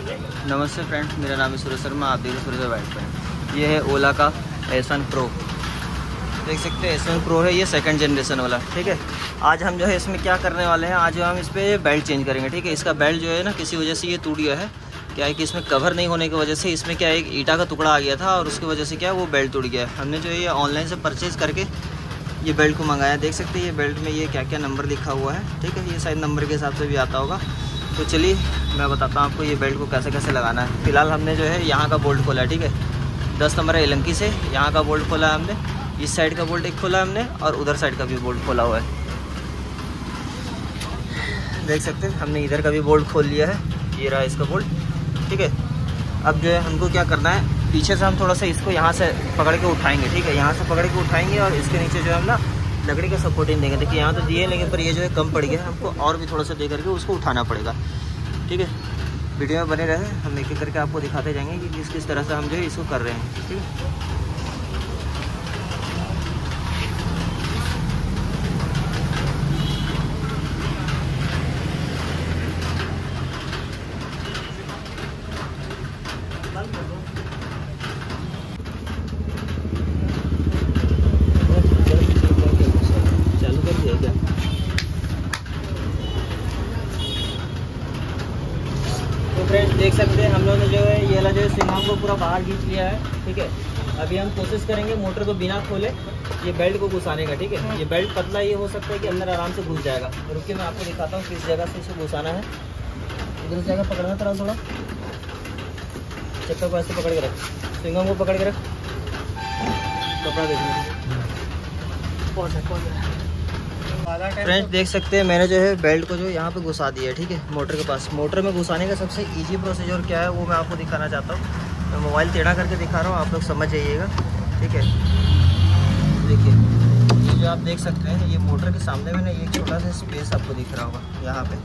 नमस्ते फ्रेंड्स, मेरा नाम है सूरज शर्मा। आप देख रहे सूरज बाइक फ्रेंड। ये है ओला का S1 Pro, देख सकते हैं S1 Pro है ये, सेकंड जनरेशन वाला। ठीक है, आज हम जो है इसमें क्या करने वाले हैं, आज हम इस पर बेल्ट चेंज करेंगे। ठीक है, इसका बेल्ट जो है ना किसी वजह से ये टूट गया है। क्या है कि इसमें कवर नहीं होने की वजह से इसमें क्या है एक ईटा का टुकड़ा आ गया था और उसकी वजह से क्या है वो बेल्ट टूट गया है। हमने जो है ये ऑनलाइन से परचेज़ करके ये बेल्ट को मंगाया। देख सकते हैं ये बेल्ट में ये क्या क्या नंबर लिखा हुआ है। ठीक है, ये शायद नंबर के हिसाब से भी आता होगा। तो चलिए मैं बताता हूँ आपको ये बेल्ट को कैसे कैसे लगाना है। फिलहाल हमने जो है यहाँ का बोल्ट खोला है। ठीक है, 10 नंबर है एलंकी से यहाँ का बोल्ट खोला है हमने। इस साइड का बोल्ट एक खोला है हमने और उधर साइड का भी बोल्ट खोला हुआ है। देख सकते हैं हमने इधर का भी बोल्ट खोल लिया है, ये रहा इसका बोल्ट। ठीक है, अब जो है हमको क्या करना है, पीछे से हम थोड़ा सा इसको यहाँ से पकड़ के उठाएंगे। ठीक है, यहाँ से पकड़ के उठाएंगे और इसके नीचे जो है हम ना लकड़ी का सपोर्टिंग देंगे। देखिए यहाँ तो दिए लेकिन पर ये जो है कम पड़ गया, हमको और भी थोड़ा सा दे करके उसको उठाना पड़ेगा। ठीक है, वीडियो में बने रहे, हम एक एक करके आपको दिखाते जाएंगे कि किस किस तरह से हम जो है इसको कर रहे हैं। ठीक है, चालू कर दिया क्या? तो फ्रेंड्स देख सकते हैं हम लोगों ने जो है ये वाला जो है सिंघम को पूरा बाहर खींच लिया है। ठीक है, अभी हम कोशिश करेंगे मोटर को बिना खोले ये बेल्ट को घुसाने का। ठीक है, ये बेल्ट पतला ये हो सकता है कि अंदर आराम से घुस जाएगा। रुकिए मैं आपको दिखाता हूँ किस जगह से इसे घुसाना है। इधर से जगह पकड़ना थोड़ा चक्कर को ऐसे पकड़ के रख, सिंघम को पकड़ के रख, कपड़ा देखना। फ्रेंड्स देख सकते हैं मैंने जो है बेल्ट को जो यहाँ पे घुसा दिया है। ठीक है, मोटर के पास। मोटर में घुसाने का सबसे इजी प्रोसीजर क्या है वो मैं आपको दिखाना चाहता हूँ। मैं मोबाइल टेढ़ा करके दिखा रहा हूँ, आप लोग समझ जाइएगा। ठीक है, देखिए ये जो आप देख सकते हैं ये मोटर के सामने में ना एक छोटा सा स्पेस आपको दिख रहा होगा यहाँ पे।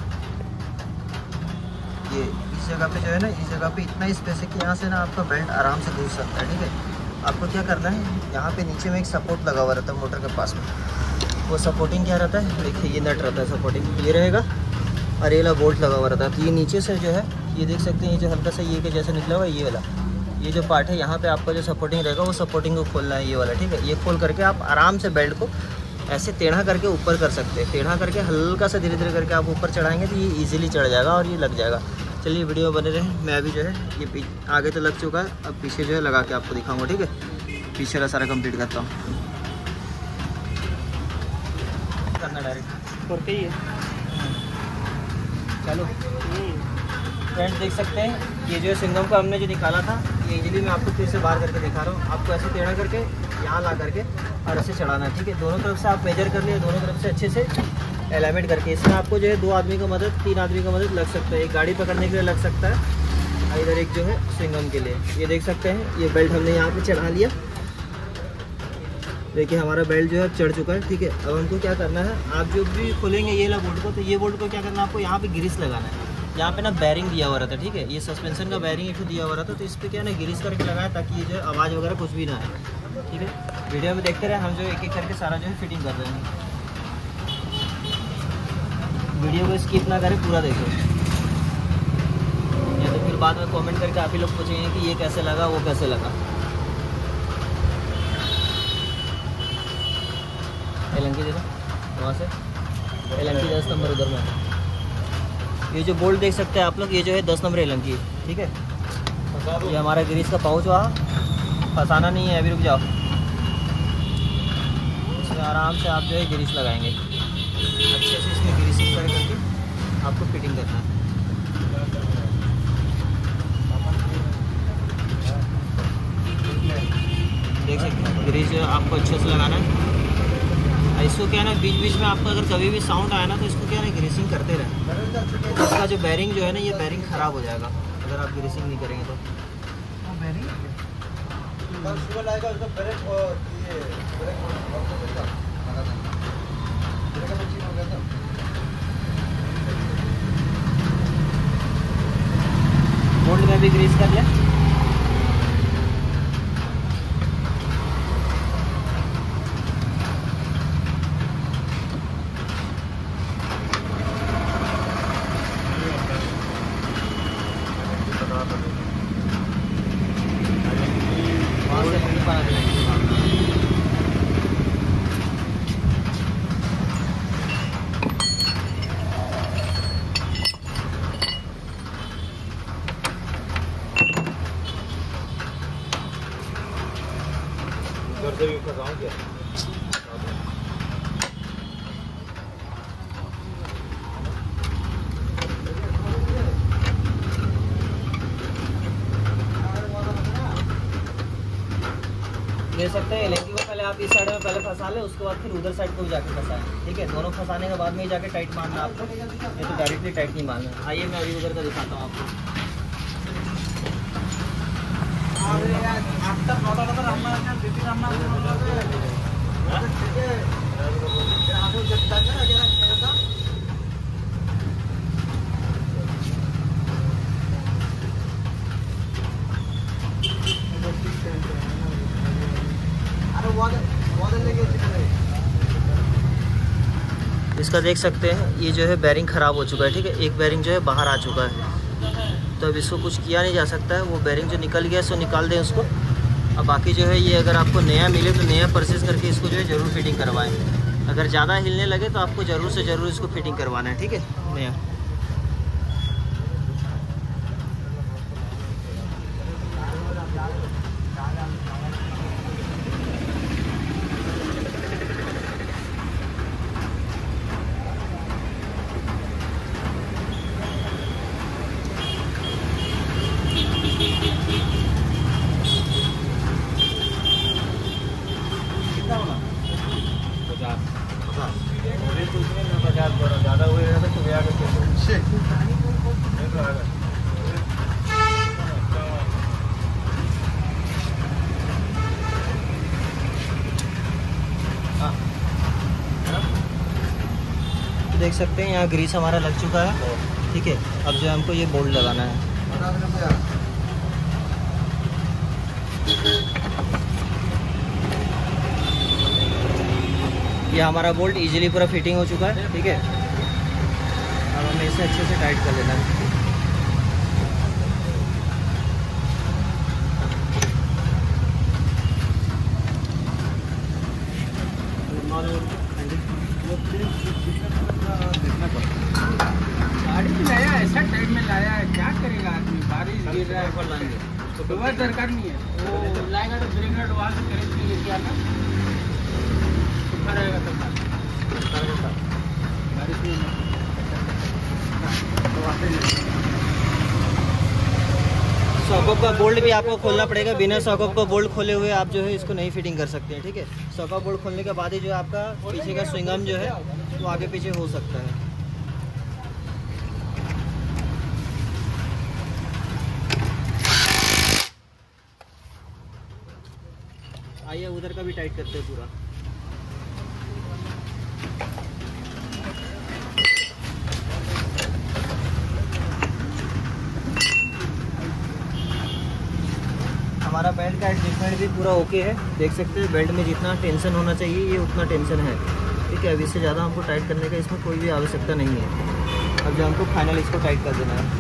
ये इस जगह पे जो है ना, इस जगह पे इतना स्पेस है कि यहाँ से ना आपका बेल्ट आराम से घुस सकता है। ठीक है, आपको क्या करना है, यहाँ पे नीचे में एक सपोर्ट लगा हुआ रहता है मोटर के पास में। वो सपोर्टिंग क्या रहता है, देखिए ये नट रहता है सपोर्टिंग, ये रहेगा और ये वाला बोल्ट लगा हुआ रहता है। तो ये नीचे से जो है ये देख सकते हैं ये जो हल्का सा ये के जैसे निकला हुआ है ये वाला, ये जो पार्ट है यहाँ पे आपका जो सपोर्टिंग रहेगा वो सपोर्टिंग को खोलना है ये वाला। ठीक है, ये खोल करके आप आराम से बेल्ट को ऐसे टेढ़ा करके ऊपर कर सकते हैं। टेढ़ा करके हल्का सा धीरे धीरे करके आप ऊपर चढ़ाएंगे तो ये ईजिली चढ़ जाएगा और ये लग जाएगा। चलिए वीडियो बने रहे, मैं अभी जो है ये आगे तो लग चुका है, अब पीछे जो है लगा के आपको दिखाऊँगा। ठीक है, पीछे का सारा कंप्लीट करता हूँ। करना डायरेक्ट करके ही है। चलो फ्रेंड्स देख सकते हैं ये जो है सिंघम का हमने जो निकाला था ये इजीली मैं आपको फिर से बाहर करके दिखा रहा हूँ। आपको ऐसे टेढ़ा करके यहाँ ला करके और ऐसे चढ़ाना है। ठीक है, दोनों तरफ से आप मेजर कर लिए, दोनों तरफ से अच्छे से अलाइनमेंट करके। इसमें आपको जो है 2 आदमी का मदद, 3 आदमी का मदद लग सकता है। एक गाड़ी पकड़ने के लिए लग सकता है और इधर एक जो है सिंघम के लिए। ये देख सकते हैं ये बेल्ट हमने यहाँ पर चढ़ा लिया। देखिए हमारा बेल्ट जो है चढ़ चुका है। ठीक है, अब हमको क्या करना है, आप जो भी खोलेंगे ये वाला बोल्ट को, तो ये बोल्ट को क्या करना है आपको यहाँ पे ग्रीस लगाना है। यहाँ पे ना बैरिंग दिया हुआ रहता है। ठीक है, ये सस्पेंशन का बैरिंग एक दिया हुआ रहता है, तो इस पर क्या है ना ग्रीस करके लगाए ताकि ये जो है आवाज़ वगैरह कुछ भी ना आए। ठीक है, वीडियो में देखते रहे, हम जो एक एक करके सारा जो है फिटिंग कर रहे हैं। वीडियो को स्किप ना करें, पूरा देखो, या तो फिर बाद में कॉमेंट करके आप ही लोग पूछेंगे कि ये कैसे लगा वो कैसे लगा। एलंकी देखो वहाँ से, एलंकी 10 नंबर उधर में। ये जो बोल्ट देख सकते हैं आप लोग, ये जो है 10 नंबर एलंकी है। ठीक है, ये हमारा ग्रीस का पाउच वहाँ, फंसाना नहीं है, अभी रुक जाओ। इसमें आराम से आप जो है ग्रीस लगाएंगे, अच्छे से इसमें ग्रीसिंग करके आपको फिटिंग करना है। देख सकते हैं ग्रीस जो है आपको अच्छे से लगाना है। इसको क्या है ना बीच बीच में आपको अगर कभी भी साउंड आया ना तो इसको क्या है ना ग्रीसिंग करते रहें। इसका जो बैरिंग जो है ना ये बैरिंग ख़राब हो जाएगा अगर आप ग्रीसिंग नहीं करेंगे तो। बोल्ट में भी ग्रीस कर लिया। से भी फंसाऊं क्या? ले सकते हैं एलएनजी को पहले आप इस साइड में पहले फंसा लें, उसके बाद फिर उधर साइड को भी जाके फंसाएं। ठीक है, दोनों फंसाने के बाद में ही जाके टाइट मारना आपको, ये तो डायरेक्टली टाइट नहीं मारना। आइए मैं अभी उधर का दिखाता हूँ आपको। इसका देख सकते हैं ये जो है बैरिंग ख़राब हो चुका है। ठीक है, एक बैरिंग जो है बाहर आ चुका है, तो अब इसको कुछ किया नहीं जा सकता है। वो बैरिंग जो निकल गया सो निकाल दें उसको। अब बाकी जो है ये अगर आपको नया मिले तो नया परचेज़ करके इसको जो है ज़रूर फिटिंग करवाएं। अगर ज़्यादा हिलने लगे तो आपको ज़रूर से ज़रूर इसको फिटिंग करवाना है। ठीक है, नया। ज़्यादा हुए तो गया देख सकते हैं यहाँ ग्रीस हमारा लग चुका है। ठीक है, अब जो हमको ये बोल्ट लगाना है। ये हमारा बोल्ट इजीली पूरा फिटिंग हो चुका है। ठीक है, अब हमें इसे अच्छे से टाइट कर लेना है। गाड़ी में लाया ऐसा टाइट में लाया है, क्या करेगा आदमी? बारिश गिर रहा है, पर लाएंगे तो वह दरकार नहीं है। वो लाएगा तो ब्रेक लाइट वहाँ से खरीद के लेके आना, सुखा रहेगा तब बारिश में सॉकअप का बोल्ट भी आपको खोलना पड़ेगा। बिना सॉकअप का बोल्ट खोले हुए आप जो है इसको नहीं फिटिंग कर सकते हैं। ठीक है, सॉकअप बोल्ट खोलने के बाद ही जो है आपका पीछे का स्विंग आर्म जो है वो आगे पीछे हो सकता है। आइए उधर का भी टाइट करते हैं पूरा। हमारा बेल्ट का एडजस्टमेंट भी पूरा ओके है। देख सकते हैं बेल्ट में जितना टेंशन होना चाहिए ये उतना टेंशन है। ठीक है, अब इससे ज़्यादा हमको टाइट करने का इसमें कोई भी आवश्यकता नहीं है। अब जो हमको फाइनल इसको टाइट कर देना है।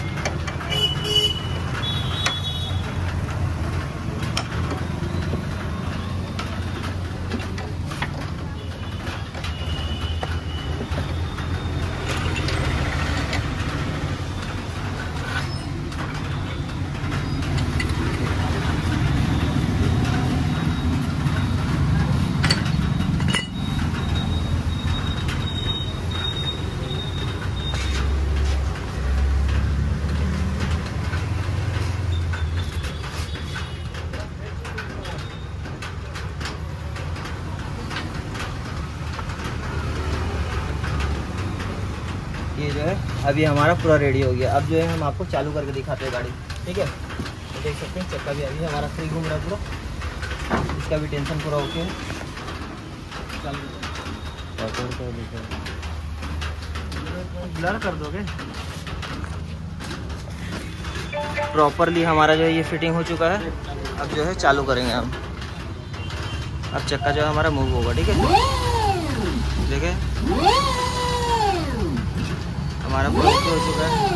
ये जो है अभी हमारा पूरा रेडी हो गया। अब जो है हम आपको चालू करके दिखाते हैं गाड़ी। ठीक है, तो देख सकते हैं चक्का भी अभी हमारा फ्री घूम रहा है पूरा। इसका भी टेंशन पूरा ओके है। ब्लर कर दोगे। प्रॉपरली हमारा जो है ये फिटिंग हो चुका है। अब जो है चालू करेंगे हम। अब चक्का जो है हमारा मूव होगा। ठीक है, देखिए हमारा पूरा ओके हो चुका है।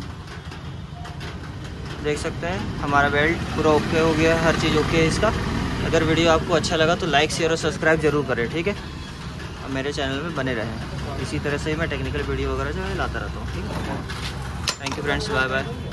देख सकते हैं हमारा बेल्ट पूरा ओके हो गया, हर चीज़ ओके है इसका। अगर वीडियो आपको अच्छा लगा तो लाइक शेयर और सब्सक्राइब जरूर करें, ठीक है। और मेरे चैनल में बने रहें, इसी तरह से मैं टेक्निकल वीडियो वगैरह जो है लाता रहता हूँ, ठीक है। Thank you friends, bye bye.